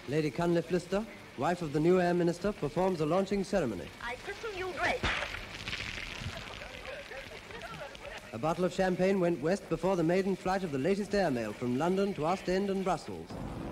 Lady Cunliffe-Lister, wife of the new Air Minister, performs a launching ceremony. I christen you Grace. A bottle of champagne went west before the maiden flight of the latest airmail from London to Ostend and Brussels.